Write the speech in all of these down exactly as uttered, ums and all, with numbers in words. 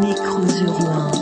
Nécrosurien.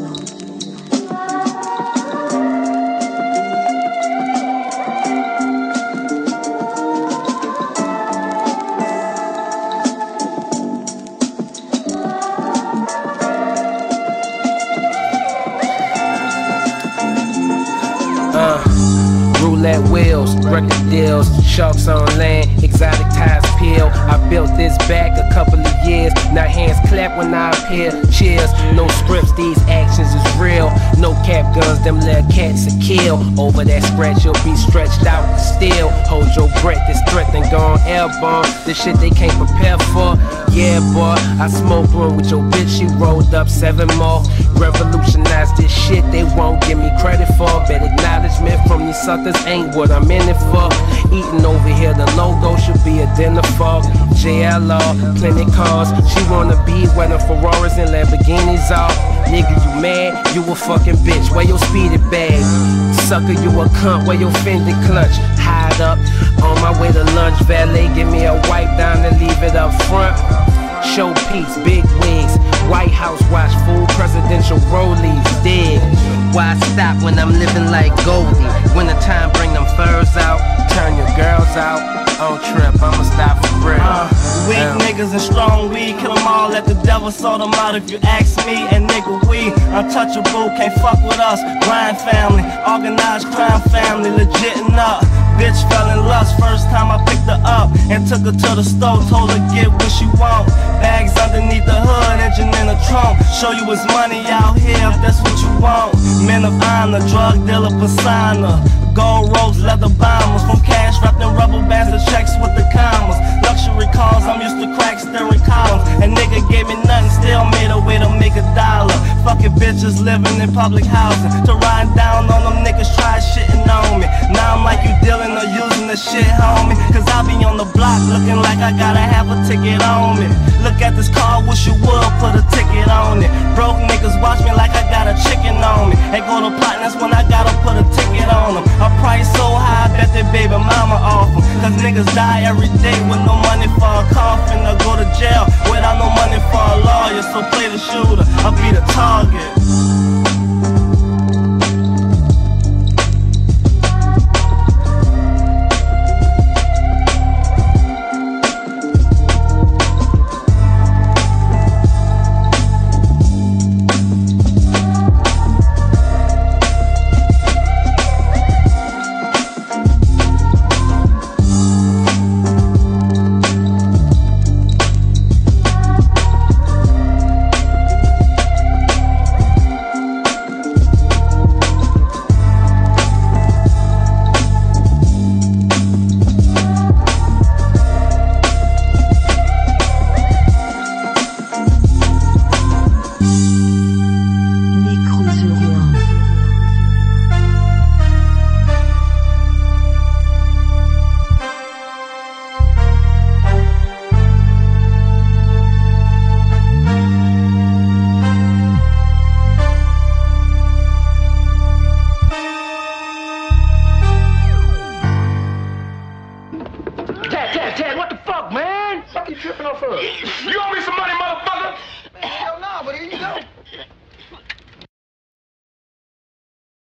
Uh, roulette wheels, record deals, sharks on land, exotic ties peel. I built this back a couple of years. Now hands clap when I appear. Cheers, no scripts, these actions is real. No cap guns, them little cats a kill. Over that scratch, you'll be stretched out still. Hold your breath, this threat then gone airborne. This shit they can't prepare for. Yeah, boy, I smoke one with your bitch, she rolled up seven more. Revolutionize this shit, they won't give me credit for. Bet acknowledgement from these suckers ain't what I'm in it for. Eating over here, the logo should be a dinner for J L R, plenty cars. She wanna be where the Ferraris and Lamborghinis are. Nigga, you mad? You a fucking bitch, where your speeded bag? Sucker, you a cunt, where your fended clutch? Hide up, on my way to lunch. Valet, give me a wipe down and leave it up front. Showpiece, big wigs, White House watch, full presidential rollies, dig. Why stop when I'm living like Goldie? When the time bring them furs out, turn your girls out. On trip, I'ma stop for real. Uh, weak Damn. niggas and strong weed, kill them all, let the devil sort them out if you ask me. And nigga, we untouchable, can't fuck with us. Grind family, organized crime family, legit and up. Bitch fell in lust, first time I picked her up and took her to the store, told her get what she want. Bags underneath the hood, engine in the trunk. Show you it's money out here if that's what you want. Men of honor, drug dealer persona. Gold ropes, leather bombers, from cash wrapped in rubber bands to checks with the commas. Luxury cars, I'm used to crack steering columns. And nigga gave me nothing, still made a way to make a dollar. Fucking bitches living in public housing, to ride down on them niggas try shitting on me. Now I'm like you dealing or using the shit, homie. Cause I be on the block looking like I gotta have a ticket on me. Look at this car, wish you would put a ticket on it. Broke niggas watch me like I got a chicken on me. They go to plot, that's when I gotta put a ticket on them. A price so high, I bet their baby mama off them. Cause niggas die every day with no money for a coffin, or go to jail without no money for a lawyer. So play the shooter, I'll be the target. Dad, Dad, Dad, what the fuck, man? Fuck you tripping off her? You owe me some money.